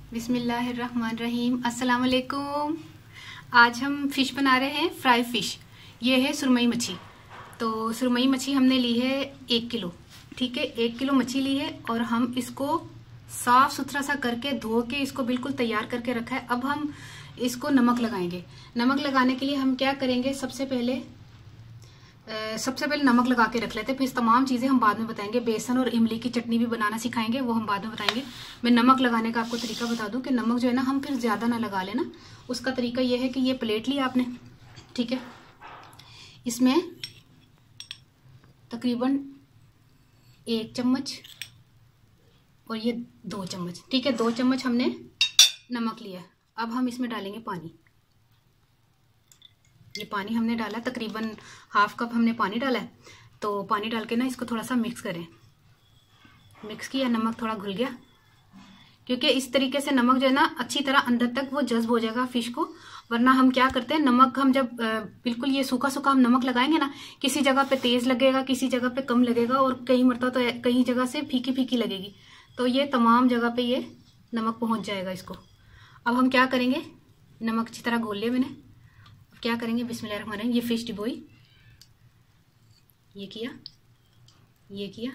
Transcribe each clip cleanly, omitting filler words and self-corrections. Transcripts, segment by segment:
बिस्मिल्लाहिर्रहमानिर्रहीम। अस्सलाम वालेकुम। आज हम फ़िश बना रहे हैं, फ्राई फ़िश। ये है सुरमई मच्छी। तो सुरमई मच्छी हमने ली है 1 किलो। ठीक है, 1 किलो मच्छी ली है और हम इसको साफ सुथरा सा करके धो के इसको बिल्कुल तैयार करके रखा है। अब हम इसको नमक लगाएंगे। नमक लगाने के लिए हम क्या करेंगे, सबसे पहले नमक लगा के रख लेते हैं, फिर तमाम चीज़ें हम बाद में बताएंगे। बेसन और इमली की चटनी भी बनाना सिखाएंगे, वो हम बाद में बताएंगे। मैं नमक लगाने का आपको तरीका बता दूं कि नमक जो है ना, हम फिर ज़्यादा ना लगा लेना। उसका तरीका ये है कि ये प्लेट लिया आपने, ठीक है, इसमें तकरीबन 1 चम्मच और ये 2 चम्मच, ठीक है, 2 चम्मच हमने नमक लिया। अब हम इसमें डालेंगे पानी। ये पानी हमने डाला, तकरीबन ½ कप हमने पानी डाला है। तो पानी डाल के ना इसको थोड़ा सा मिक्स करें। मिक्स किया, नमक थोड़ा घुल गया, क्योंकि इस तरीके से नमक जो है ना अच्छी तरह अंदर तक वो जज्ब हो जाएगा फिश को। वरना हम क्या करते हैं, नमक हम जब बिल्कुल ये सूखा सूखा हम नमक लगाएंगे ना, किसी जगह पे तेज लगेगा, किसी जगह पे कम लगेगा और कई मरतबा तो कई जगह से फीकी फीकी लगेगी। तो ये तमाम जगह पे ये नमक पहुंच जाएगा इसको। अब हम क्या करेंगे, नमक अच्छी तरह घोल लिया मैंने। क्या करेंगे, बिस्मिल्लाहिर्रहमानिर्रहीम। ये फिश डिबोई, ये किया, ये किया,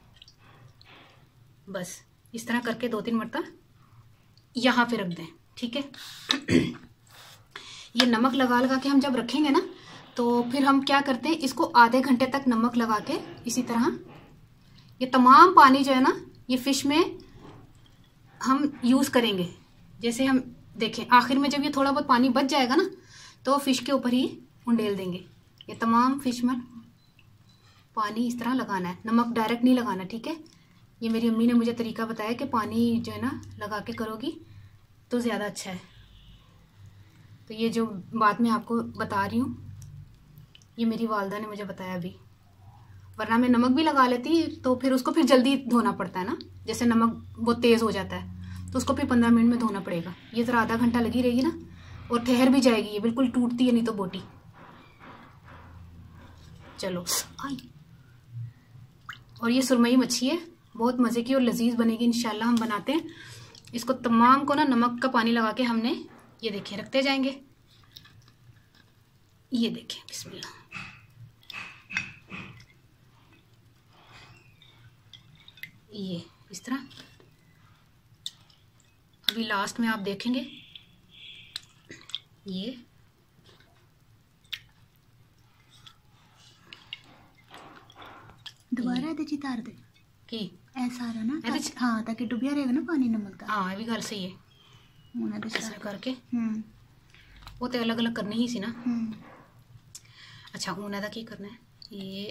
बस इस तरह करके 2-3 मरतबा यहाँ पे रख दें, ठीक है। ये नमक लगा लगा के हम जब रखेंगे ना, तो फिर हम क्या करते हैं, इसको आधे घंटे तक नमक लगा के इसी तरह ये तमाम पानी जो है ना, ये फिश में हम यूज करेंगे। जैसे हम देखें आखिर में जब ये थोड़ा बहुत पानी बच जाएगा ना, तो फिश के ऊपर ही उंडेल देंगे। ये तमाम फिश में पानी इस तरह लगाना है, नमक डायरेक्ट नहीं लगाना, ठीक है। ये मेरी अम्मी ने मुझे तरीका बताया कि पानी जो है ना लगा के करोगी तो ज़्यादा अच्छा है। तो ये जो बात मैं आपको बता रही हूँ, ये मेरी वालदा ने मुझे बताया अभी। वरना मैं नमक भी लगा लेती तो फिर उसको फिर जल्दी धोना पड़ता है ना। जैसे नमक बहुत तेज़ हो जाता है तो उसको फिर 15 मिनट में धोना पड़ेगा। ये ज़रा आधा घंटा लगी रहेगी ना, और ठहर भी जाएगी, ये बिल्कुल टूटती है नहीं तो बोटी। चलो आई। और ये सुरमई मच्छी है, बहुत मज़े की और लजीज बनेगी इंशाल्लाह। हम बनाते हैं इसको तमाम को ना, नमक का पानी लगा के हमने ये देखें रखते जाएंगे। ये देखें, बिस्मिल्लाह। ये इस तरह अभी लास्ट में आप देखेंगे, ये दोबारा ਇਹਦੇ ਤਾਰ ਦੇ ਕੀ ਐ ਸਾਰਾ ਨਾ ਹਾਂ ਤਾਂ ਕਿ ਡੁੱਬਿਆ ਰਹੇਗਾ ਨਾ ਪਾਣੀ ਨਮਕ ਦਾ। हाँ, ये भी गल सही है। ਹੁਣ ਇਹਦੇ ऐसा करके हम्म वो तो अलग अलग करनी ही सी ना। अच्छा, हूं ਇਹਦਾ की करना है, ये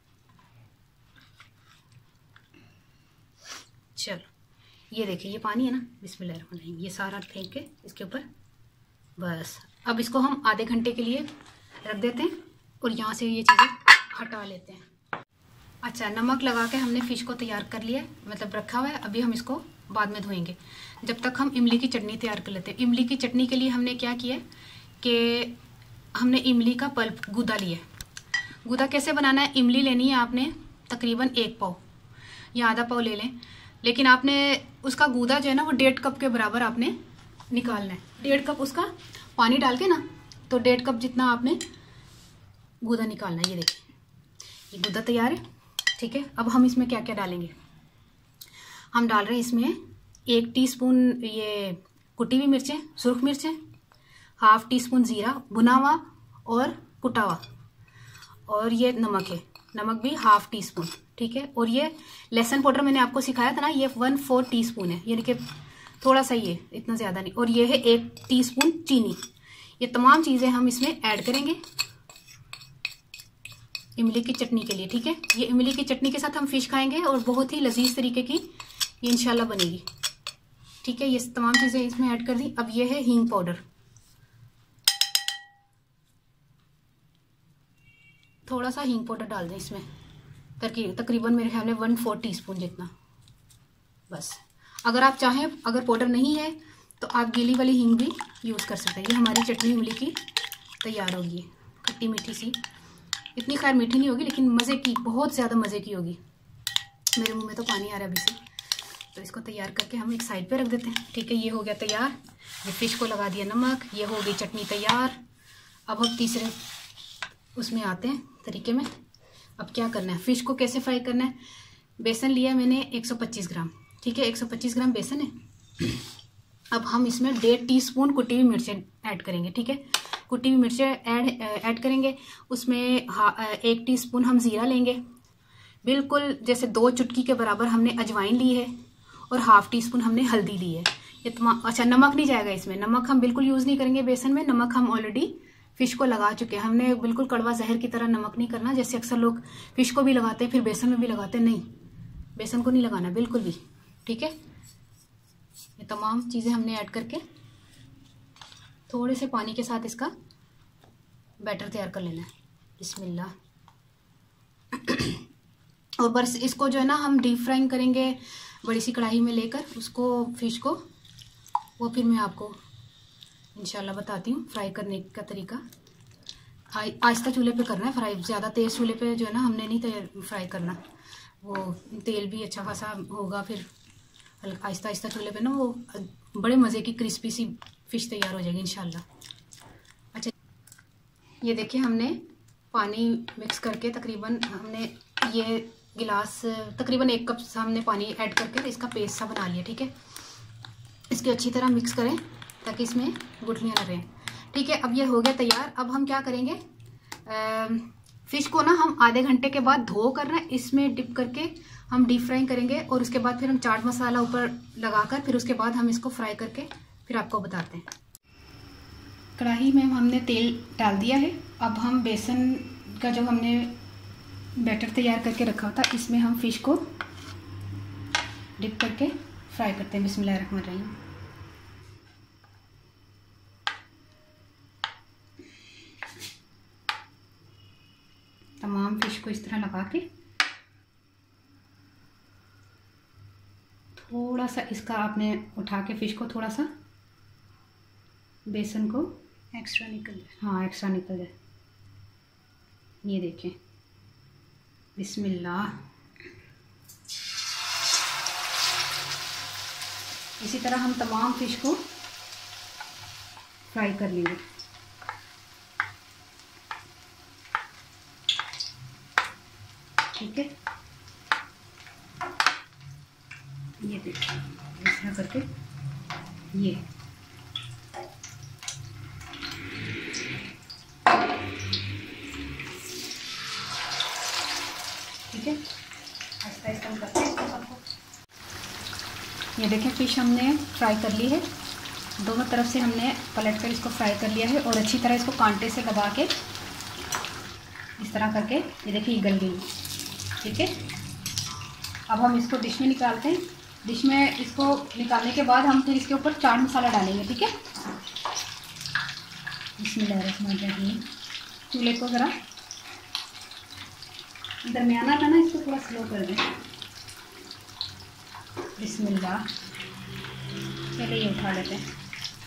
चलो ये देखिए, ये पानी है ना, बिस्मिल्लाहिर्रहमानिर्रहीम, ये सारा फेंक के इसके ऊपर बस। अब इसको हम आधे घंटे के लिए रख देते हैं और यहाँ से ये चीज़ें हटा लेते हैं। अच्छा, नमक लगा के हमने फ़िश को तैयार कर लिया, मतलब रखा हुआ है। अभी हम इसको बाद में धोएंगे। जब तक हम इमली की चटनी तैयार कर लेते हैं। इमली की चटनी के लिए हमने क्या किया कि हमने इमली का पल्प गूदा लिया। गूदा कैसे बनाना है, इमली लेनी है आपने तकरीबन 1 पाव या आधा पाव ले लें, लेकिन आपने उसका गूदा जो है ना वो 1.5 कप के बराबर आपने निकालना है। 1.5 कप उसका पानी डाल के ना, तो 1.5 कप जितना आपने गूदा निकालना है। ये देखिए, ये गूदा तैयार है, ठीक है। अब हम इसमें क्या क्या डालेंगे, हम डाल रहे हैं इसमें 1 टीस्पून ये कुटी हुई मिर्चें, सुर्ख मिर्चें, ½ टीस्पून ज़ीरा भुना हुआ और कुटा हुआ, और ये नमक है, नमक भी ½ टीस्पून, ठीक है। और ये लहसुन पाउडर मैंने आपको सिखाया था ना, ये 1/4 टीस्पून है, यानी कि थोड़ा सा, ये इतना ज़्यादा नहीं। और ये है 1 टीस्पून चीनी। ये तमाम चीज़ें हम इसमें ऐड करेंगे इमली की चटनी के लिए, ठीक है। ये इमली की चटनी के साथ हम फिश खाएंगे और बहुत ही लजीज तरीके की ये इंशाल्लाह बनेगी, ठीक है। ये तमाम चीज़ें इसमें ऐड कर दी। अब ये है हींग पाउडर, थोड़ा सा हींग पाउडर डाल दें इसमें, तकरीबन मेरे ख्याल में 1/4 टीस्पून जितना, बस। अगर आप चाहें, अगर पाउडर नहीं है तो आप गीली वाली हींग भी यूज़ कर सकते हैं। ये हमारी चटनी इमली की तैयार होगी, खट्टी मीठी सी। इतनी खैर मीठी नहीं होगी, लेकिन मज़े की, बहुत ज़्यादा मज़े की होगी। मेरे मुंह में तो पानी आ रहा है अभी से। तो इसको तैयार करके हम एक साइड पे रख देते हैं। ठीक है, ये हो गया तैयार। ये फ़िश को लगा दिया नमक, ये हो गई चटनी तैयार। अब हम तीसरे उसमें आते हैं तरीके में। अब क्या करना है, फ़िश को कैसे फ्राई करना है। बेसन लिया मैंने 125 ग्राम। ठीक है, 125 ग्राम बेसन है। अब हम इसमें 1.5 टीस्पून कुटी हुई मिर्चें ऐड करेंगे। ठीक है, कुटी हुई मिर्चें ऐड करेंगे। उसमें 1 टीस्पून हम ज़ीरा लेंगे, बिल्कुल जैसे 2 चुटकी के बराबर हमने अजवाइन ली है, और 1/2 टीस्पून हमने हल्दी ली है। ये अच्छा, नमक नहीं जाएगा इसमें, नमक हम बिल्कुल यूज़ नहीं करेंगे बेसन में। नमक हम ऑलरेडी फ़िश को लगा चुके हैं। हमने बिल्कुल कड़वा जहर की तरह नमक नहीं करना, जैसे अक्सर लोग फ़िश को भी लगाते हैं फिर बेसन में भी लगाते हैं। नहीं, बेसन को नहीं लगाना बिल्कुल भी। ठीक है, ये तमाम चीज़ें हमने ऐड करके थोड़े से पानी के साथ इसका बैटर तैयार कर लेना है। बिस्मिल्लाह। और बस इसको जो है ना हम डीप फ्राइंग करेंगे बड़ी सी कढ़ाई में लेकर उसको, फ़िश को। वो फिर मैं आपको इंशाल्लाह बताती हूँ फ्राई करने का तरीका। आहिस्ता चूल्हे पे करना है फ्राई, ज़्यादा तेज़ चूल्हे पे जो है ना हमने नहीं फ्राई करना। वो तेल भी अच्छा खासा होगा, फिर आहिस्ता आहिस्ता चूल्हे पे ना वो बड़े मज़े की क्रिस्पी सी फ़िश तैयार हो जाएगी इंशाल्लाह। अच्छा, ये देखिए हमने पानी मिक्स करके तकरीबन हमने ये गिलास तकरीबन 1 कप हमने पानी ऐड करके इसका पेस्ट सा बना लिया। ठीक है, इसकी अच्छी तरह मिक्स करें ताकि इसमें गुठलियाँ न रहें। ठीक है, अब ये हो गया तैयार। अब हम क्या करेंगे, फ़िश को ना हम आधे घंटे के बाद धो कर ना इसमें डिप करके हम डीप फ्राई करेंगे, और उसके बाद फिर हम चाट मसाला ऊपर लगाकर फिर उसके बाद हम इसको फ्राई करके फिर आपको बताते हैं। कढ़ाई में हमने तेल डाल दिया है। अब हम बेसन का जो हमने बैटर तैयार करके रखा था इसमें हम फ़िश को डिप करके फ्राई करते हैं। बिस्मिल्लाहिर्रहमानिर्रहीम। तमाम फ़िश को इस तरह लगा के थोड़ा सा इसका आपने उठा के फ़िश को थोड़ा सा बेसन को एक्स्ट्रा निकल जाए। हाँ, एक्स्ट्रा निकल जाए। ये देखें, बिस्मिल्लाह। इसी तरह हम तमाम फ़िश को फ्राई कर लेंगे। ठीक है, ये देखिए इस तरह करके ये ठीक है, आहिस्ता आहिस्ता हम करते हैं इसको सबको। ये देखें फ़िश हमने फ्राई कर ली है, दोनों तरफ से हमने पलट कर इसको फ्राई कर लिया है, और अच्छी तरह इसको कांटे से दबा के इस तरह करके ये देखिए ये गल गई। ठीक है, अब हम इसको डिश में निकालते हैं। डिश में इसको निकालने के बाद हम फिर इसके ऊपर चाट मसाला डालेंगे। ठीक है, बिस्मिल्लाहिर्रहमानिर्रहीम। चूल्हे को ज़रा दरमियाना था ना, इसको थोड़ा स्लो कर दें। बिस्मिल्लाह। पहले ये उठा लेते हैं।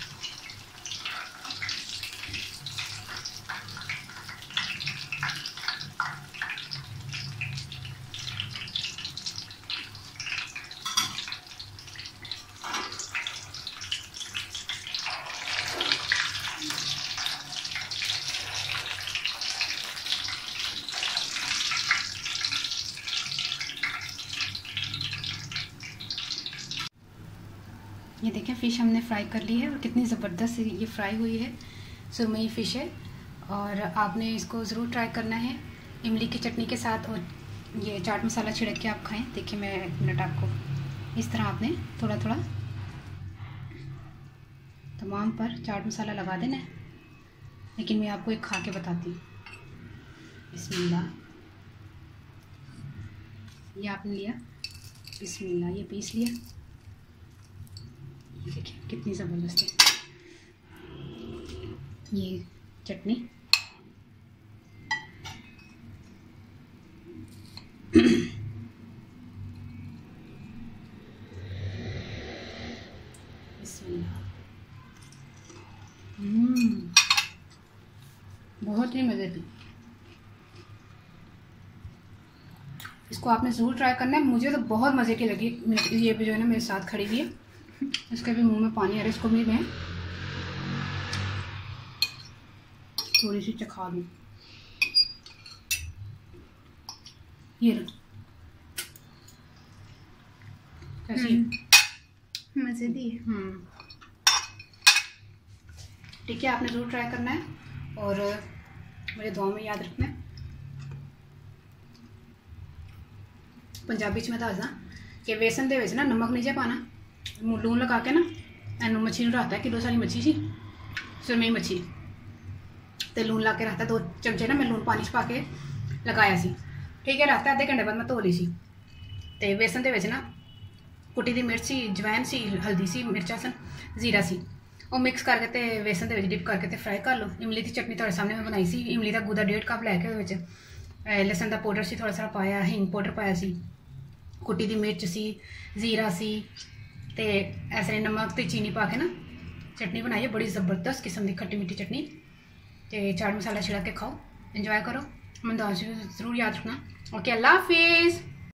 ये देखें फ़िश हमने फ्राई कर ली है, और कितनी ज़बरदस्त ये फ्राई हुई है। सुरमई फ़िश है, और आपने इसको ज़रूर ट्राई करना है इमली की चटनी के साथ, और ये चाट मसाला छिड़क के आप खाएं। देखिए मैं 1 मिनट आपको इस तरह आपने थोड़ा थोड़ा तमाम पर चाट मसाला लगा देना है, लेकिन मैं आपको एक खा के बताती हूँ। बिस्मिल्लाह। ये आपने लिया, बिस्मिल्लाह, ये पीस लिया। देखिए कितनी ज़बरदस्त है ये चटनी। बहुत ही मज़े की। इसको आपने ज़रूर ट्राई करना है। मुझे तो बहुत मज़े की लगी। ये भी जो है ना मेरे साथ खड़ी हुई है, इसके भी मुंह में पानी आ रहा है। इसको भी मैं थोड़ी सी चखा दूँ। ये लो, कैसी मजे दी है। ठीक है, आपने ज़रूर ट्राई करना है और मुझे दुआ में याद रखना है। पंजाबी च मैं दसदा कि बेसन दे विच ना नमक नहीं जे पाना, लून लगा के ना एनू मच्छी नूं रखता, किलो सारी मच्छी सी, सुरमई मच्छी, तो लून ला के रखता। 2 चमचे ना मैं लून पानी च पा के लगाया सी। ठीक है, रखता। आधे घंटे बाद मैं धो ली सी। तो बेसन दे विच ना कुटी दी मिर्च सी, जवैन सी, हल्दी सी, मिर्चा सन, जीरा सी, वो मिक्स करके ते बेसन दे विच डिप करके ते फ्राई कर लो। इमली की चटनी तुहाडे सामने मैं बनाई सी। इमली का गुदा 1.5 कप लैके उहदे विच लसन का पाउडर सी थोड़ा सा पाया, हींग पाउडर पाया सी, कुटी दी मिर्च सी, जीरा सी, ते ऐसे नमक ते चीनी पा के ना चटनी बनाई है। बड़ी ज़बरदस्त किस्म की खट्टी मिट्ठी चटनी। तो चाट मसाला छिड़क के खाओ, इंजॉय करो। मैं ज़रूर याद रखना। ओके, अल्लाह हाफिज़।